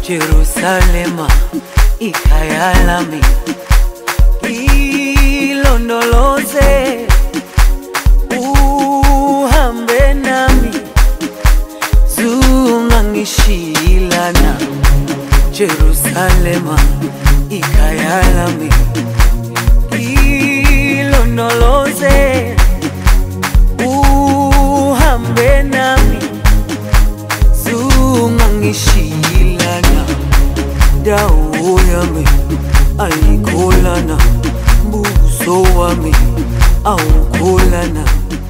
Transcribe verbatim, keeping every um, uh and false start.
Jerusalema ikhaya lami, ilondoloze uhambe nami, zungangishilana. Jerusalema ikhaya lami, ilondoloze uhambe nami, zungangishilana. Dawo yami ayikholana, buso wami awukholana.